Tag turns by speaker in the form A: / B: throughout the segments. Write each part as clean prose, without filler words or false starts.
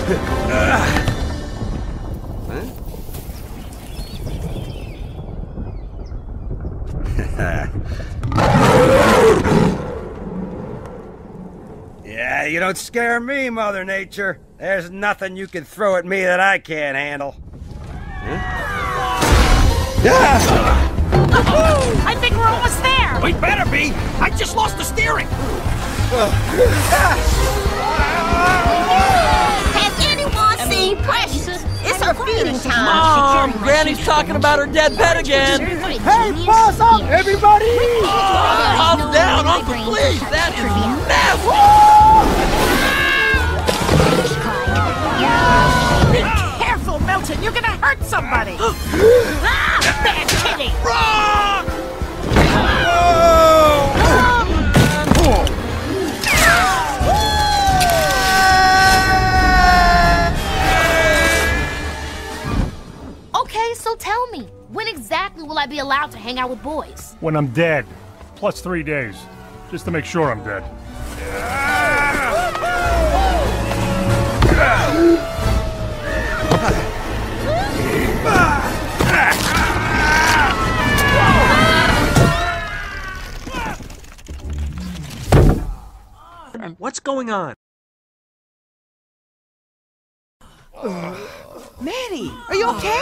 A: Yeah, you don't scare me, Mother Nature. There's nothing you can throw at me that I can't handle.
B: I think we're almost there!
C: We better be! I just lost the steering!
D: Has anyone seen Precious? It's her feeding time.
E: Mom, Granny's talking about her dead pet again.
F: Hey, paws up, everybody!
E: Calm down, Uncle, please. That is nasty.
B: Be careful, Milton! You're gonna hurt somebody! Bad kitty!
G: Okay, so tell me, when exactly will I be allowed to hang out with boys?
H: When I'm dead. Plus 3 days. Just to make sure I'm dead.
E: What's going on?
F: Manny, are you okay?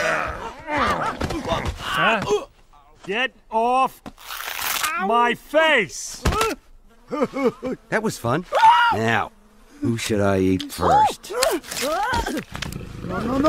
H: Huh? Get off my face!
A: That was fun. Now, who should I eat first?
F: No.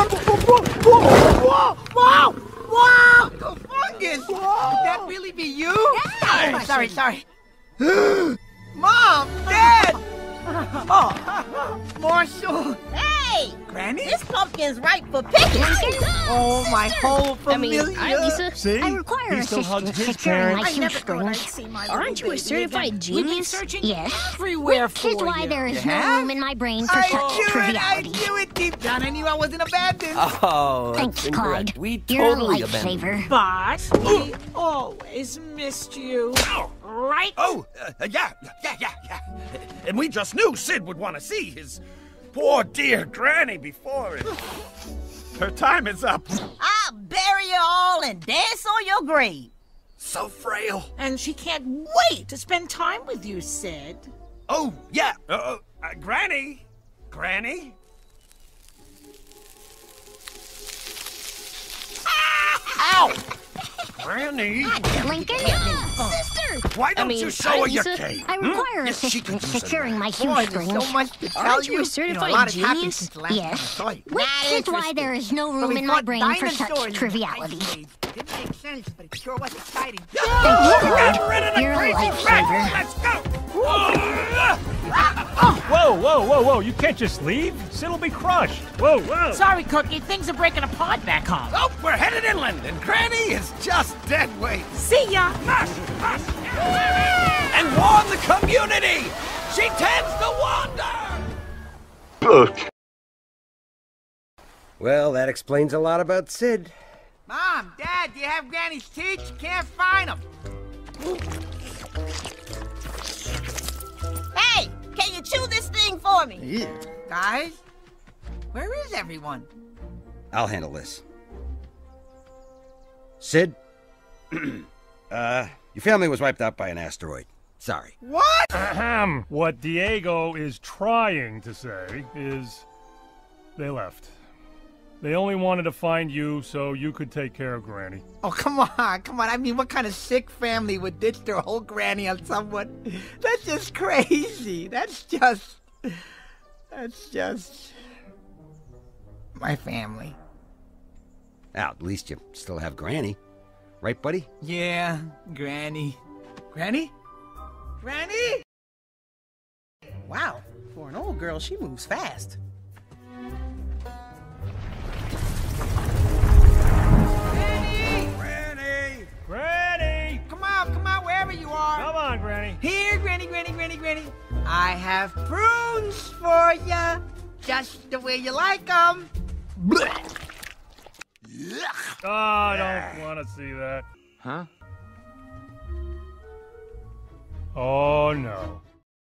F: Wow! Wow! The fungus! Could that really be you? Yeah. Sorry. Mom! Dad! Oh, Marshall!
D: Hey!
F: Granny?
D: This pumpkin's ripe for picking.
F: Oh, my whole familia!
G: Lisa.
H: See?
I: I require
H: He still hugs
I: assistance
H: his
I: securing my
H: parents.
F: I never thought I'd
I: shoestrings.
F: see my
G: Aren't you a certified
B: We've been
G: genius?
B: searching
I: Yes.
B: everywhere
I: Which
B: for
I: is why
B: you.
I: there is
F: You
I: no
F: have?
I: room in my brain for
F: I
I: such
F: knew
I: triviality.
F: it deep down. I knew I wasn't abandoned.
E: Oh,
I: Thanks,
E: that's incorrect.
I: Clyde.
E: We
I: You're
E: totally
I: a
E: abandoned.
I: lifesaver.
B: But we always missed you. Right?
C: Oh, yeah. And we just knew Sid would want to see his poor dear Granny before it. Her time is up.
D: I'll bury you all and dance on your grave.
C: So frail.
B: And she can't wait to spend time with you, Sid.
C: Oh, yeah. Granny. Granny? Ow! Granny?
I: Lincoln?
G: Sister!
C: Why don't you show her your
G: Lisa.
C: cane?
I: I require
C: Yes, she could
I: assistance
C: use a
I: securing my
F: Boy, there's so
I: shoestrings.
F: much to tell
G: Aren't you a
F: you.
G: certified
F: a lot has happened
G: genius?
F: since the last
I: Yes.
F: time I saw you.
I: Which is why there is no room in my brain for such triviality.
F: Didn't make sense, but it sure was exciting.
I: Thank you, Clyde.
C: Rid of the
I: You're a
C: crazy
I: lifesaver.
C: rat. Let's go!
H: Whoa, you can't just leave. Sid will be crushed. Whoa.
B: Sorry, Cookie. Things are breaking apart back home.
C: Oh, we're headed inland, and Granny is just dead weight.
B: See ya!
C: And warn the community! She tends to wander!
A: Well, that explains a lot about Sid.
F: Mom, Dad, do you have Granny's teeth? Can't find them.
D: Hey, can you chew this thing for me?
F: Guys, where is everyone?
A: I'll handle this. Sid? Your family was wiped out by an asteroid. Sorry.
F: What?
H: Ahem. What Diego is trying to say is they left. They only wanted to find you so you could take care of Granny.
F: Oh, come on. I mean, what kind of sick family would ditch their whole granny on someone? That's just crazy. That's just my family.
A: Now, at least you still have Granny. Right, buddy?
F: Yeah, Granny. Granny? Granny? Wow, for an old girl, she moves fast.
H: Granny!
F: Come on, wherever you are.
H: Come on, Granny.
F: Here, Granny. I have prunes for ya, just the way you like them.
H: Oh, I don't want to see that.
E: Huh?
H: Oh, no.